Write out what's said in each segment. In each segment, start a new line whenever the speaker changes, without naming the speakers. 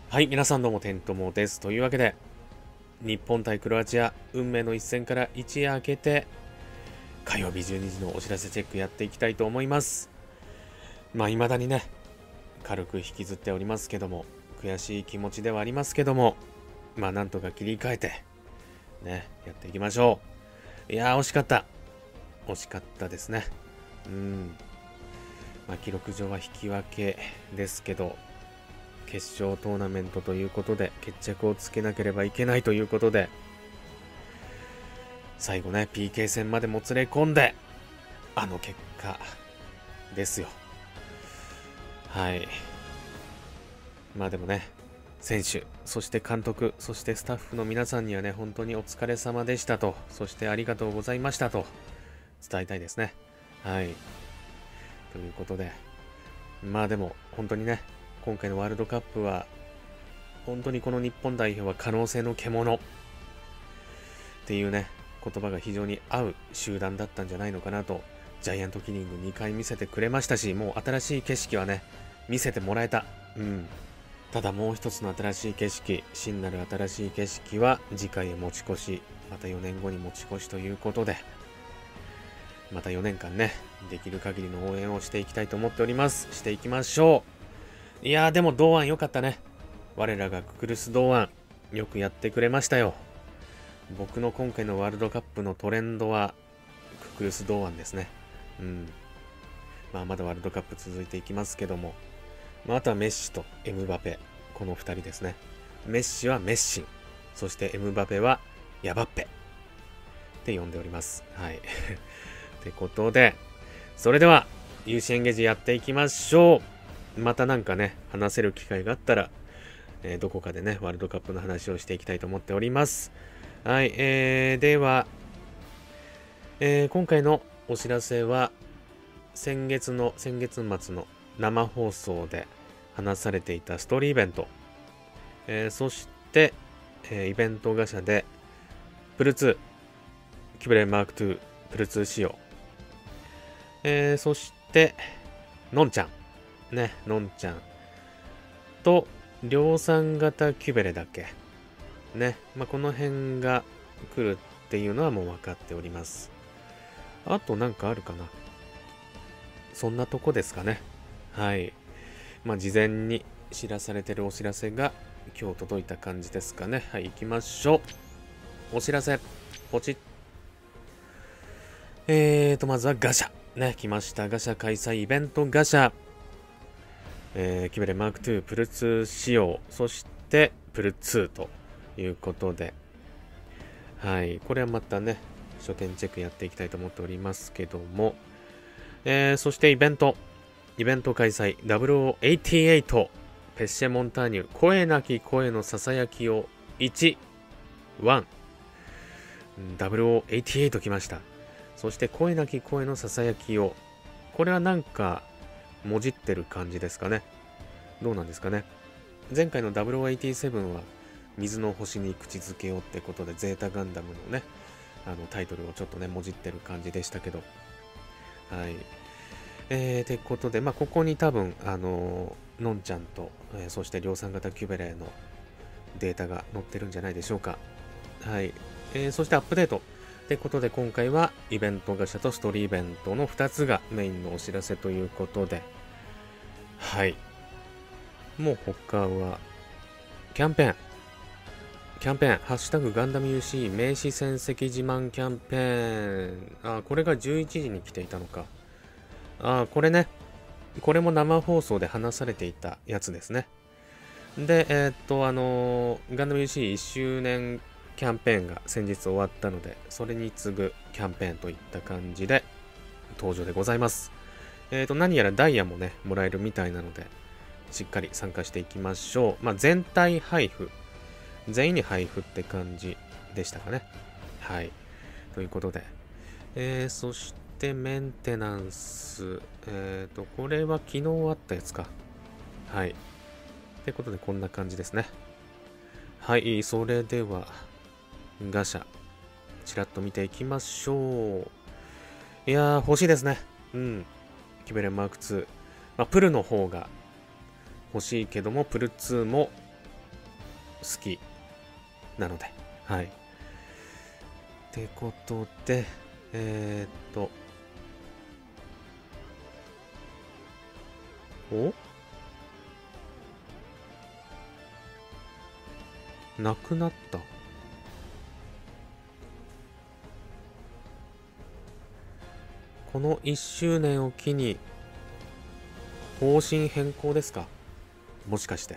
はい、皆さんどうも、てんともです。というわけで、日本対クロアチア、運命の一戦から一夜明けて、火曜日12時のお知らせチェックやっていきたいと思います。未だにね、軽く引きずっておりますけども、悔しい気持ちではありますけども、なんとか切り替えて、ね、やっていきましょう。いやー、惜しかった。惜しかったですね。記録上は引き分けですけど、決勝トーナメントということで決着をつけなければいけないということで、最後ね PK 戦までもつれ込んであの結果ですよ。はい。でもね、選手、そして監督、そしてスタッフの皆さんにはね、本当にお疲れ様でしたと、そしてありがとうございましたと伝えたいですね。はい。ということで、でも本当にね、今回のワールドカップは本当にこの日本代表は可能性の獣っていうね、言葉が非常に合う集団だったんじゃないのかなと、ジャイアントキリング2回見せてくれましたし、もう新しい景色はね、見せてもらえた。ただもう一つの新しい景色、真なる新しい景色は次回へ持ち越し、また4年後に持ち越しということで、また4年間ね、できる限りの応援をしていきたいと思っております。していきましょう。いやーでも堂安良かったね。我らがククルス堂安、よくやってくれましたよ。僕の今回のワールドカップのトレンドはククルス堂安ですね。まだワールドカップ続いていきますけども、あとはメッシとエムバペ、この2人ですね。メッシはメッシン、そしてエムバペはヤバッペって呼んでおります。はい。ってことで、それでは UC エンゲージやっていきましょう。またなんかね、話せる機会があったら、どこかでね、ワールドカップの話をしていきたいと思っております。はい、では、今回のお知らせは、先月末の生放送で話されていたストーリーイベント、そして、イベントガシャで、プル2、キュベレマーク2、プル2仕様、そして、のんちゃん、ね、のんちゃんと、量産型キュベレだっけね、この辺が来るっていうのはもう分かっております。あとなんかあるかな、そんなとこですかね。はい。事前に知らされてるお知らせが今日届いた感じですかね。はい、行きましょう。お知らせ、ポチッ。まずはガシャ。ね、来ました。ガシャ開催イベントガシャ。キュベレマーク2プル2仕様、そしてプル2ということで、はい、これはまたね、書店チェックやっていきたいと思っておりますけども、そしてイベント開催、0088、ペッシェモンターニュ、声なき声のささやきを1、0088来ました。そして声なき声のささやきを、これはなんか、もじってる感じですかね。どうなんですかね。前回の0087は、水の星に口づけをってことで、ゼータガンダムのね、タイトルをちょっとね、もじってる感じでしたけど、はい。ってことで、ここに多分、のんちゃんと、そして量産型キュベレのデータが載ってるんじゃないでしょうか。はい。そしてアップデート。ってことで、今回はイベントガシャとストーリーイベントの2つがメインのお知らせということで、はい。もう他は、キャンペーン、ハッシュタグガンダム UC 名刺戦績自慢キャンペーン。これが11時に来ていたのか。これね。これも生放送で話されていたやつですね。で、ガンダム UC1 周年キャンペーンが先日終わったので、それに次ぐキャンペーンといった感じで登場でございます。何やらダイヤもね、もらえるみたいなので、しっかり参加していきましょう。全体配布、全員に配布って感じでしたかね。はい。ということで、そしてメンテナンス、これは昨日あったやつか。はい。ということで、こんな感じですね。はい、それでは、ガシャ、ちらっと見ていきましょう。いやー、欲しいですね。キュベレマーク2。プルの方が欲しいけども、プル2もきなので、はい。ってことで、お？なくなった。この1周年を機に方針変更ですか？もしかして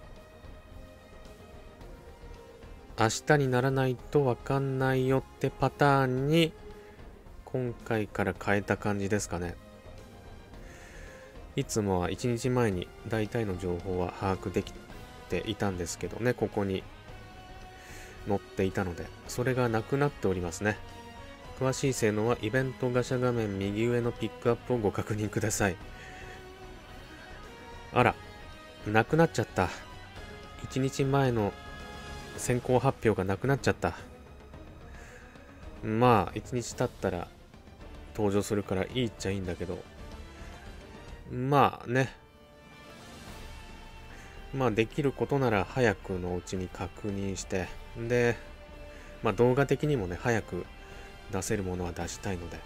明日にならないとわかんないよってパターンに今回から変えた感じですかね。いつもは1日前に大体の情報は把握できていたんですけどね、ここに載っていたので、それがなくなっておりますね。詳しい性能はイベントガシャ画面右上のピックアップをご確認ください。あら、なくなっちゃった。1日前の先行発表がなくなっちゃった。まあ、1日経ったら登場するからいいっちゃいいんだけど、まあね、まあできることなら早くのうちに確認して、で、まあ動画的にもね、早く出せるものは出したいので、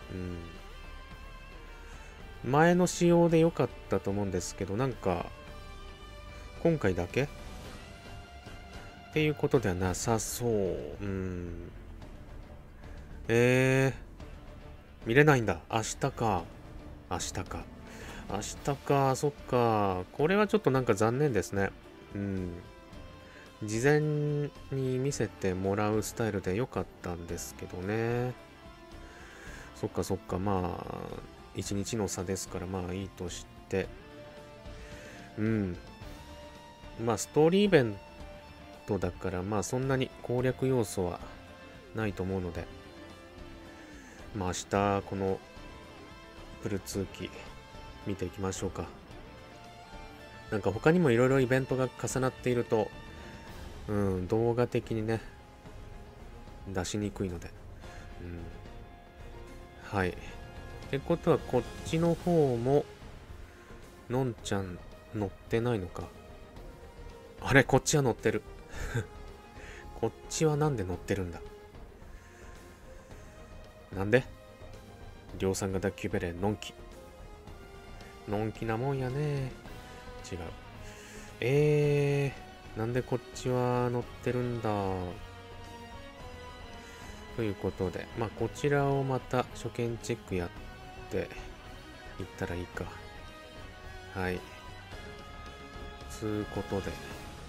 前の仕様で良かったと思うんですけど、なんか、今回だけっていうことではなさそう。見れないんだ。明日か。明日か。明日か。そっか。これはちょっとなんか残念ですね。事前に見せてもらうスタイルで良かったんですけどね。そっかそっか。まあ、一日の差ですから、まあいいとして。まあ、ストーリーイベントだから、まあそんなに攻略要素はないと思うので、まあ明日、このプル2機見ていきましょうか。なんか他にもいろいろイベントが重なっていると、動画的にね、出しにくいので。はい。ってことは、こっちの方も、のんちゃん乗ってないのか。あれ、こっちは乗ってる。こっちはなんで乗ってるんだ。なんで量産型キュベレのんき。のんきなもんやね。違う。なんでこっちは乗ってるんだ。ということで、まあこちらをまた初見チェックやっていったらいいか。はい。つうことで。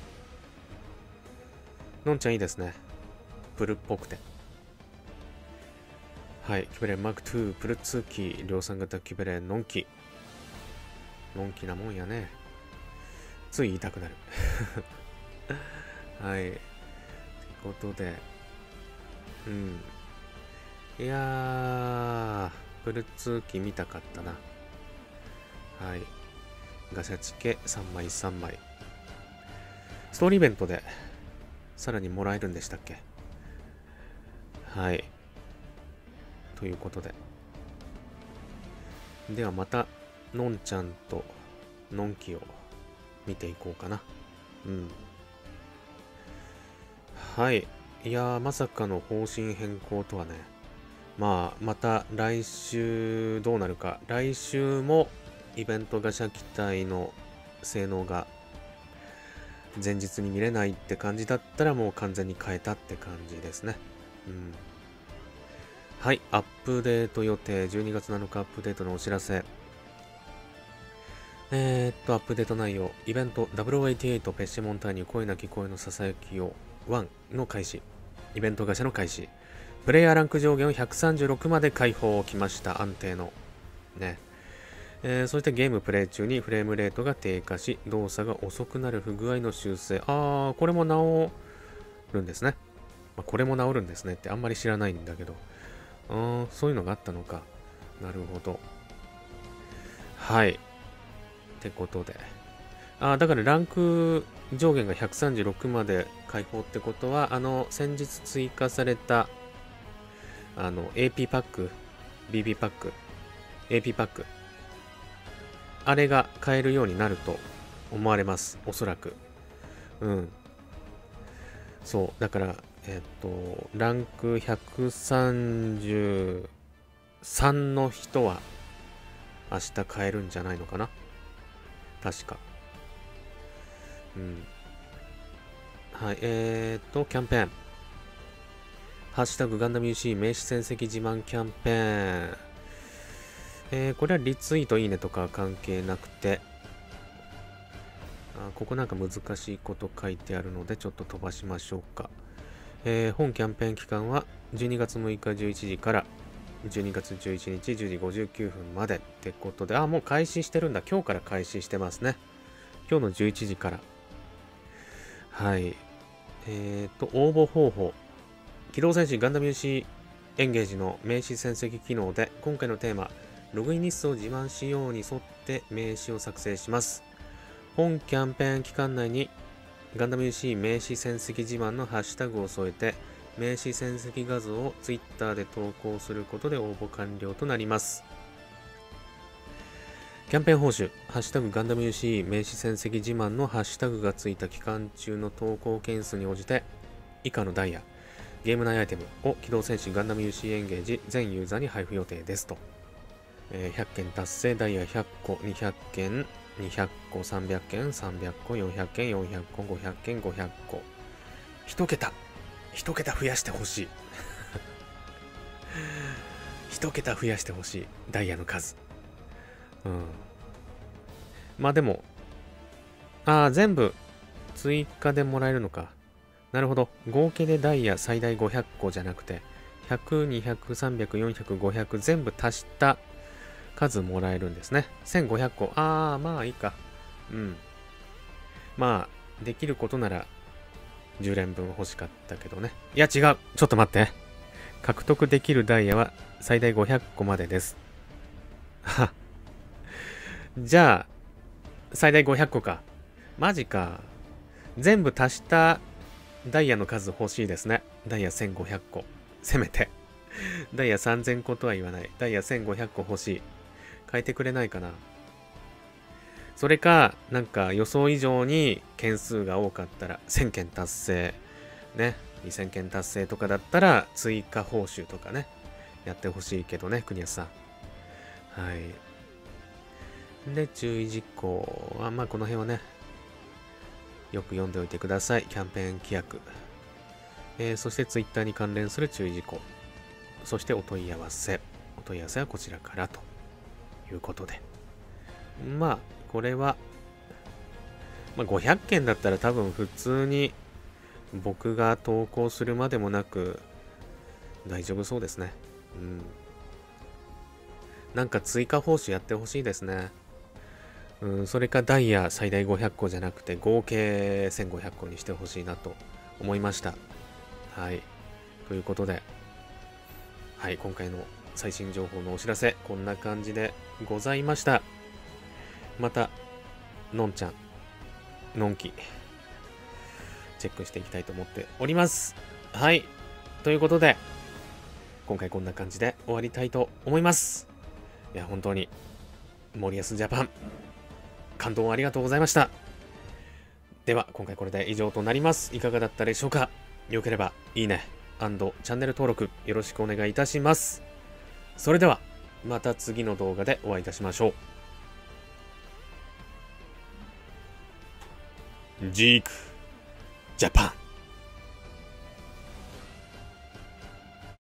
のんちゃんいいですね。プルっぽくて。はい。キュベレンマーク2プル2機量産型キュベレンのんき。のんきなもんやね。つい言いたくなる。はい。ということで。いやー、プル2機見たかったな。はい。ガシャチケ3枚3枚。ストーリーイベントでさらにもらえるんでしたっけ？はい。ということで。ではまた、のんちゃんとのんきを見ていこうかな。はい。いやー、まさかの方針変更とはね。まあ、また来週どうなるか。来週もイベントガシャ機体の性能が前日に見れないって感じだったらもう完全に変えたって感じですね。はい、アップデート予定、12月7日アップデートのお知らせ。アップデート内容、イベント0088ペッシモンターニュ声なき声のささやきを1の開始、イベントガシャの開始、プレイヤーランク上限を136まで解放きました、安定の。ね。そしてゲームプレイ中にフレームレートが低下し、動作が遅くなる不具合の修正。これも治るんですね。これも治るんですねってあんまり知らないんだけど。そういうのがあったのか。なるほど。はい。ってことで。だからランク上限が136まで解放ってことは、先日追加された、AP パック、BB パック、AP パック。あれが買えるようになると思われます。おそらく。 そう、だから、ランク133の人は明日買えるんじゃないのかな、確か。うん。はい、キャンペーン。ハッシュタグガンダム UC 名刺戦績自慢キャンペーン。これはリツイートいいねとか関係なくて、ここなんか難しいこと書いてあるのでちょっと飛ばしましょうか。本キャンペーン期間は12月6日11時から12月11日10時59分までってことで、もう開始してるんだ。今日から開始してますね。今日の11時から。はい。応募方法。機動戦士ガンダム UC エンゲージの名刺戦績機能で、今回のテーマ、ログイン日数を自慢しように沿って名刺を作成します。本キャンペーン期間内にガンダム UC 名刺戦績自慢のハッシュタグを添えて、名刺戦績画像を Twitter で投稿することで応募完了となります。キャンペーン報酬、ハッシュタグガンダム UC 名刺戦績自慢のハッシュタグがついた期間中の投稿件数に応じて、以下のダイヤ、ゲーム内アイテムを機動戦士ガンダム UC エンゲージ全ユーザーに配布予定ですと。100件達成、ダイヤ100個、200件、200個、300件、300個、400件、400個、500件、500個。1桁増やしてほしい。1桁増やしてほしい。ダイヤの数。うん。まあでも、全部追加でもらえるのか。なるほど。合計でダイヤ最大500個じゃなくて、100、200、300、400、500全部足した数もらえるんですね。1500個。まあいいか。うん。まあ、できることなら10連分欲しかったけどね。いや違う。ちょっと待って。獲得できるダイヤは最大500個までです。は。じゃあ、最大500個か。マジか。全部足したダイヤの数欲しいですね。ダイヤ1500個。せめて。ダイヤ3000個とは言わない。ダイヤ1500個欲しい。変えてくれないかな。それか、なんか予想以上に件数が多かったら、1000件達成。ね。2000件達成とかだったら、追加報酬とかね。やってほしいけどね、国安さん。はい。で、注意事項は、まあこの辺はね、よく読んでおいてください。キャンペーン規約。そしてツイッターに関連する注意事項。そしてお問い合わせ。お問い合わせはこちらからということで。まあ、これは、500件だったら多分普通に僕が投稿するまでもなく大丈夫そうですね。うん。なんか追加報酬やってほしいですね。それかダイヤ最大500個じゃなくて合計1500個にしてほしいなと思いました。はい。ということで、はい、今回の最新情報のお知らせ、こんな感じでございました。また、のんちゃん、のんき、チェックしていきたいと思っております。はい。ということで、今回こんな感じで終わりたいと思います。いや、本当に、森保ジャパン、感動ありがとうございました。では、今回これで以上となります。いかがだったでしょうか？よければ、いいね、&チャンネル登録よろしくお願いいたします。それでは、また次の動画でお会いいたしましょう。ジークジャパン。